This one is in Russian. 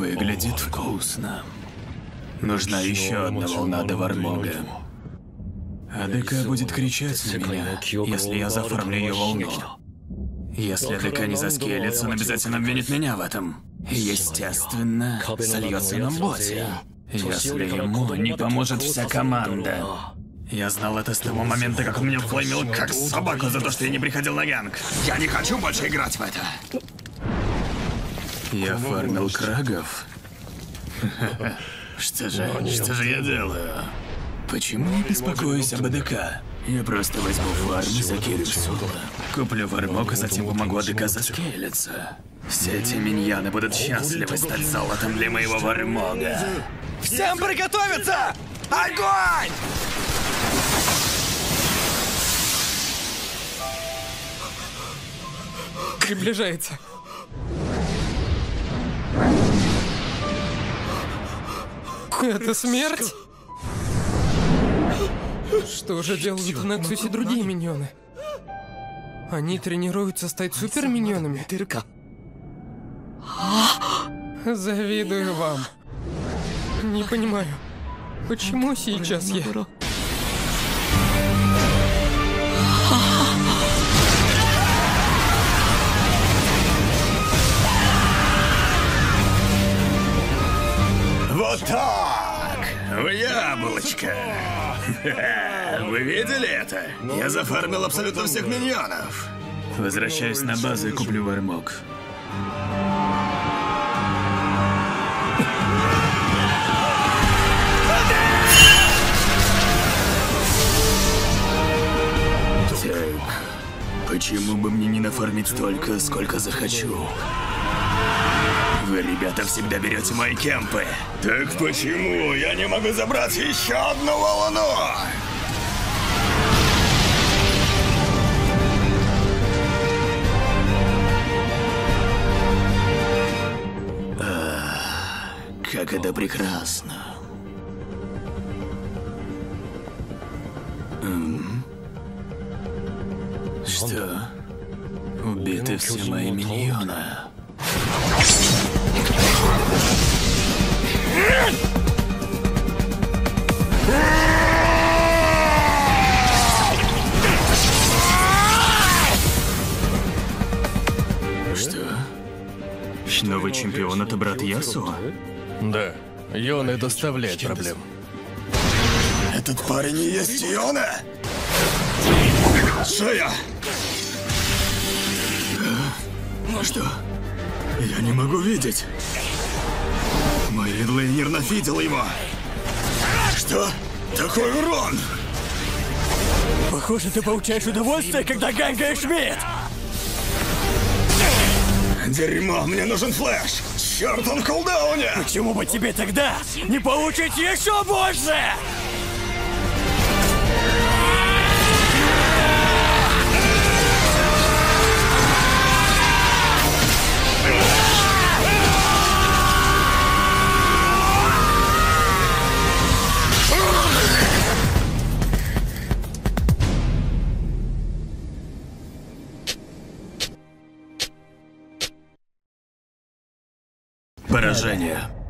Выглядит вкусно. Нужна еще одна волна до Вармога. АДК будет кричать на меня, если я заформлю ее волну. Если АДК не заскелится, он обязательно обвинит меня в этом. И, естественно, сольется на боте. Если ему не поможет вся команда. Я знал это с того момента, как он меня флеймил как собаку за то, что я не приходил на ганг. Я не хочу больше играть в это. Я фармил крагов? Что же я делаю? Почему я беспокоюсь об АДК? Я просто возьму фарм и закину соло. Куплю вармок, а затем помогу АДК заскейлиться. Все эти миньяны будут счастливы стать золотом для моего вармога. Всем приготовиться! Огонь! Приближается. Это смерть? Что же делают в Нексусе другие миньоны? Они тренируются стать супер-миньонами? Завидую вам. Не понимаю, почему сейчас я... Вот так! В яблочко! Вы видели это? Я зафармил абсолютно всех миньонов. Возвращаюсь на базу и куплю вармок. Так, почему бы мне не нафармить столько, сколько захочу? Вы, ребята, всегда берете мои кемпы. Так почему я не могу забрать еще одну волну? Как это прекрасно. Что? Убиты все мои миньоны. Что? Новый чемпион — это брат Ясуо? Да, Йона доставляет проблем. Этот парень и есть Йона? Шея! Что? Я не могу видеть. Мой редлейнер нафидел его. Что? Такой урон! Похоже, ты получаешь удовольствие, когда гангаешь мид! Дерьмо, мне нужен флэш! Черт, он в кулдауне! Почему бы тебе тогда не получить еще больше? Поражение.